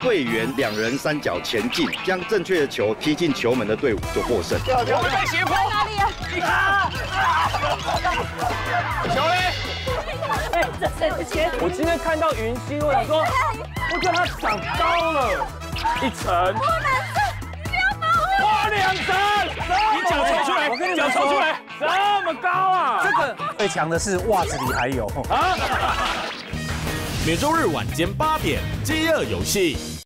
队员2人3脚前进，将正确的球踢进球门的队伍就获胜。 我们在斜坡哪里啊？球嘞？ 哎，这谁的鞋？ 我今天看到云溪，我想说，我觉得它长高了1层。不能这，不要把我。哇，2层！你脚抽出来，我跟你脚抽出来，这么高啊！ 这个最强的是袜子里还有啊。 每周日晚间8点，饥饿游戏。